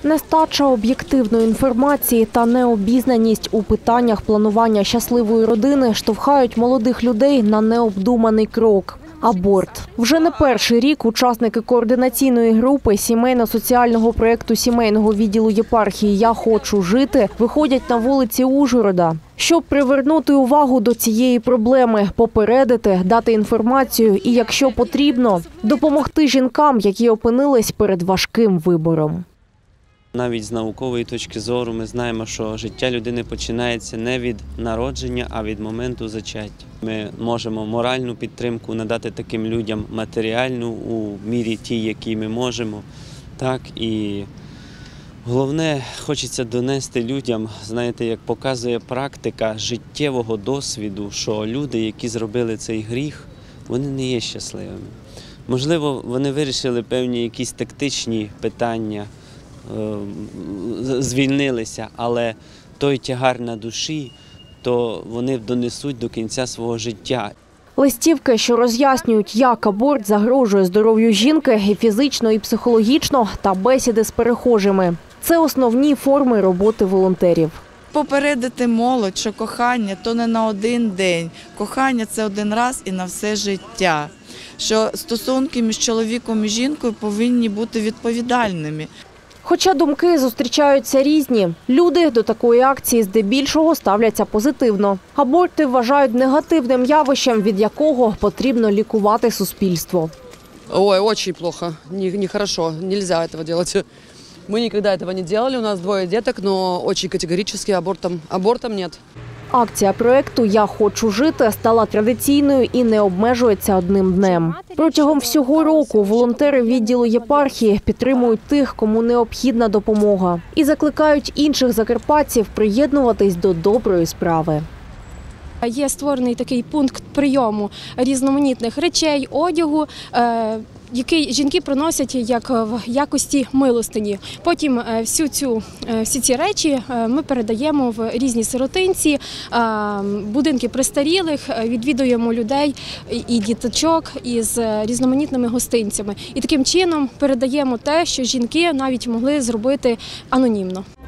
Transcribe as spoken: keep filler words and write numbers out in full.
Нестача об'єктивної інформації та необізнаність у питаннях планування щасливої родини штовхають молодих людей на необдуманий крок – аборт. Вже не перший рік учасники координаційної групи сімейно-соціального проєкту сімейного відділу єпархії «Я хочу жити» виходять на вулиці Ужгорода, щоб привернути увагу до цієї проблеми, попередити, дати інформацію і, якщо потрібно, допомогти жінкам, які опинились перед важким вибором. Навіть з наукової точки зору ми знаємо, що життя людини починається не від народження, а від моменту зачаття. Ми можемо моральну підтримку надати таким людям, матеріальну у мірі тій, якій ми можемо. Так, і головне, хочеться донести людям, знаєте, як показує практика життєвого досвіду, що люди, які зробили цей гріх, вони не є щасливими. Можливо, вони вирішили певні якісь тактичні питання, звільнилися, але той тягар на душі, то вони донесуть до кінця свого життя. Листівки, що роз'яснюють, як аборт загрожує здоров'ю жінки і фізично, і психологічно, та бесіди з перехожими – це основні форми роботи волонтерів. Попередити молодь, що кохання – то не на один день. Кохання – це один раз і на все життя. Що стосунки між чоловіком і жінкою повинні бути відповідальними. Хоча думки зустрічаються різні, люди до такої акції здебільшого ставляться позитивно. Аборти вважають негативним явищем, від якого потрібно лікувати суспільство. Ой, очень плохо, нехорошо, нельзя этого делать. Мы никогда этого не делали, у нас двое деток, но очень категорически абортом, абортом нет. Акція проєкту «Я хочу жити» стала традиційною і не обмежується одним днем. Протягом всього року волонтери відділу єпархії підтримують тих, кому необхідна допомога. І закликають інших закарпатців приєднуватись до доброї справи. Є створений такий пункт прийому різноманітних речей, одягу, який жінки приносять як в якості милостині. Потім всю цю, всі ці речі ми передаємо в різні сиротинці, будинки престарілих, відвідуємо людей і діточок із різноманітними гостинцями. І таким чином передаємо те, що жінки навіть могли зробити анонімно.